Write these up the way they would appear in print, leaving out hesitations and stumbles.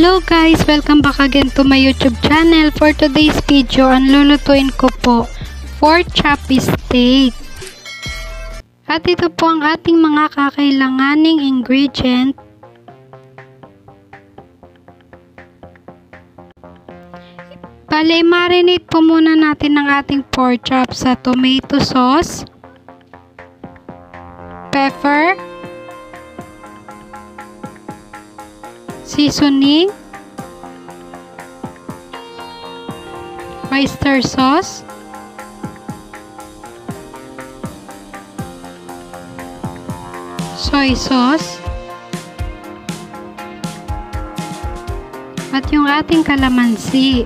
Hello guys! Welcome back again to my YouTube channel. For today's video, ang lulutuin ko po, pork chop steak. At ito po ang ating mga kakailanganing ingredient. Bale, marinate po muna natin ang ating pork chop sa tomato sauce, pepper, seasoning, oyster sauce, soy sauce, at yung ating kalamansi.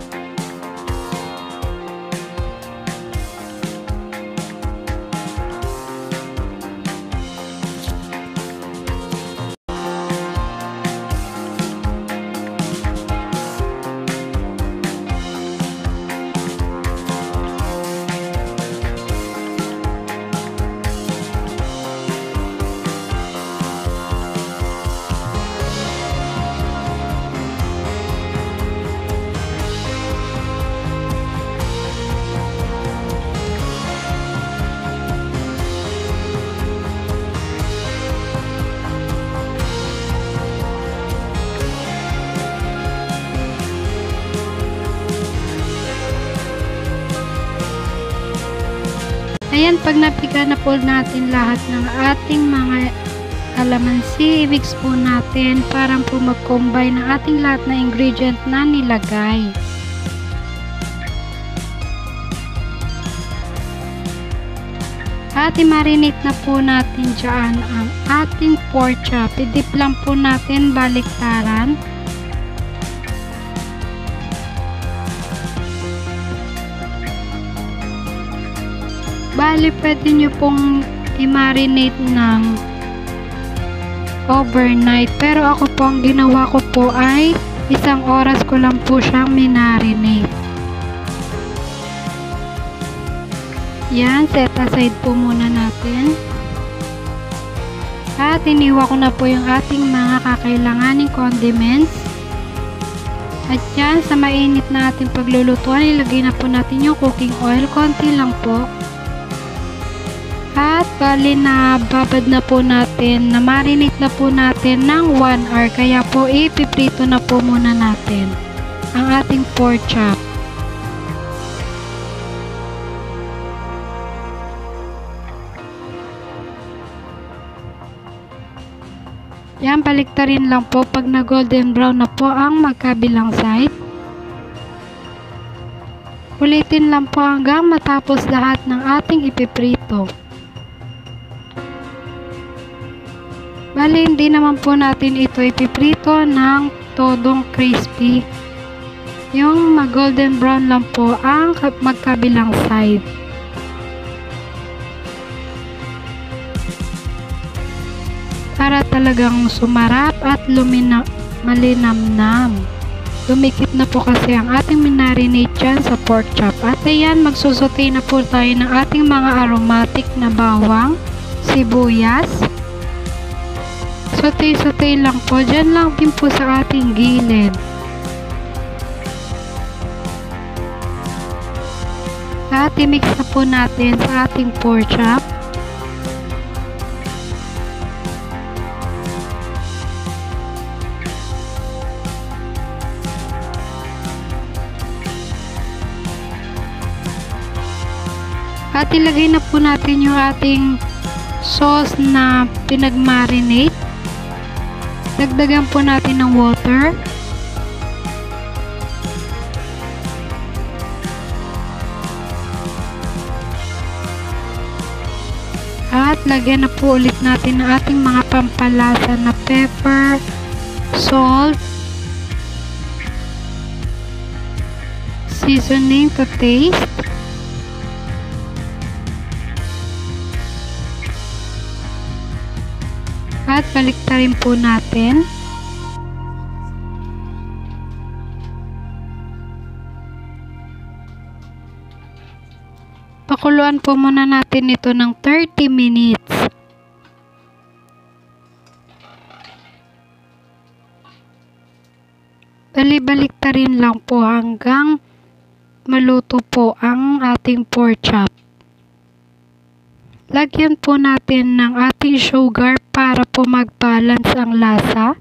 Ayan, pag napiga na po natin lahat ng ating mga kalamansi, i-mix po natin para po mag-combine ang ating lahat na ingredient na nilagay. At i-marinate na po natin dyan ang ating pork chop. I-dip lang po natin baliktaran. Bali, pwede nyo pong i-marinate ng overnight. Pero ako po, ang ginawa ko po ay 1 oras ko lang po siyang minarinate. Yan, set aside po muna natin. At iniwa ko na po yung ating mga kakailanganing condiments. At yan, sa mainit na ating paglulutuan, ilagay na po natin yung cooking oil. Konti lang po. At bali na babad na po natin, na marinate na po natin ng 1 hour. Kaya po ipiprito na po muna natin ang ating pork chop. Yan, baliktarin lang po pag na golden brown na po ang magkabilang side. Ulitin lang po hanggang matapos lahat ng ating ipiprito. Bali, hindi naman po natin ito ipiprito ng todong crispy. Yung mag-golden brown lang po ang magkabilang side. Para talagang sumarap at malinamnam. Dumikit na po kasi ang ating minarinate dyan sa pork chop. At ayan, magsusote na po tayo ng ating mga aromatic na bawang, sibuyas. Sote-sote lang po. Diyan lang din po sa ating gilid. At i-mix na po natin sa ating pork chop. At ilagay na po natin yung ating sauce na pinag-marinate. Dagdagan po natin ng water. At lagyan na po ulit natin ng ating mga pampalasa na pepper, salt, seasoning to taste. At baliktarin po natin. Pakuluan po muna natin ito ng 30 minutes. Balik ta rin lang po hanggang maluto po ang ating pork chop. Lagyan po natin ng ating sugar para po mag-balance ang lasa.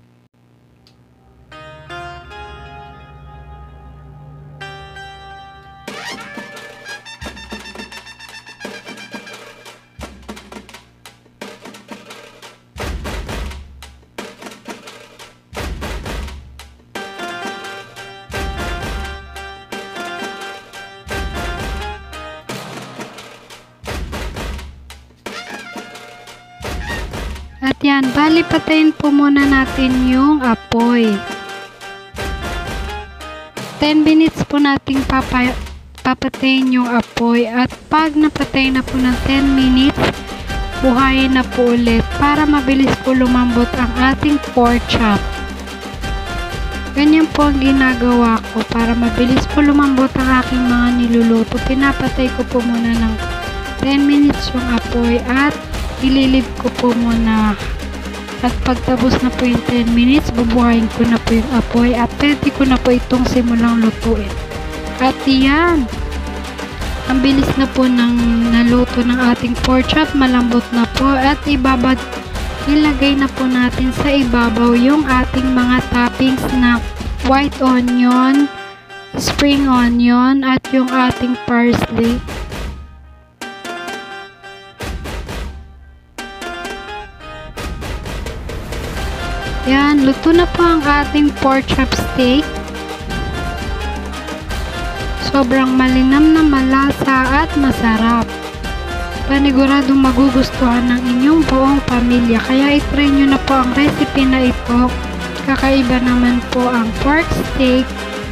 At yan, bali patayin po muna natin yung apoy. 10 minutes po nating papatayin yung apoy, at pag napatay na po ng 10 minutes, buhayin na po ulit para mabilis po lumambot ang ating pork chop. Ganyan po ang ginagawa ko para mabilis po lumambot ang aking mga niluluto. Pinapatay ko po muna ng 10 minutes yung apoy at ililib ko po muna, at pagtapos na po yung 10 minutes, bubuhayin ko na po yung apoy at pwede ko na po itong simulang lutuin. At yan, ang bilis na po ng naluto ng ating pork chop, malambot na po, at ilagay na po natin sa ibabaw yung ating mga toppings na white onion, spring onion, at yung ating parsley. Yan, luto na po ang ating pork chop steak. Sobrang malinam na malasa at masarap. Paniguradong magugustuhan ng inyong buong pamilya. Kaya itry nyo na po ang recipe na ito. Kakaiba naman po ang pork steak.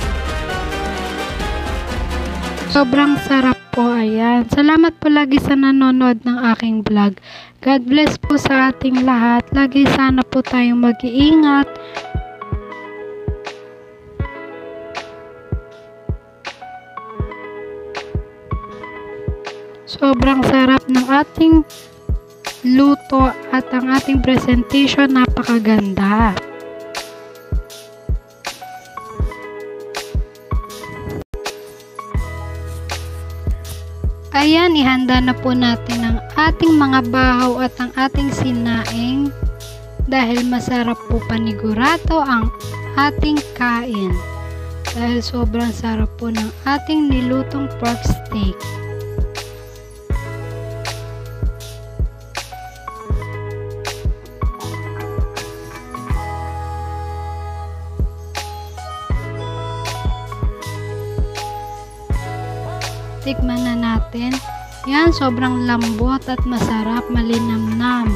Sobrang sarap po, ayan. Salamat po lagi sa nanonood ng aking vlog. God bless po sa ating lahat. Lagi sana po tayong mag-iingat. Sobrang sarap ng ating luto at ang ating presentation napakaganda. Ayan, ihanda na po natin ang ating mga bahaw at ang ating sinaing dahil masarap po panigurado ang ating kain dahil sobrang sarap po ng ating nilutong pork steak. Tikman na natin. Yan, sobrang lambot at masarap, malinamnam.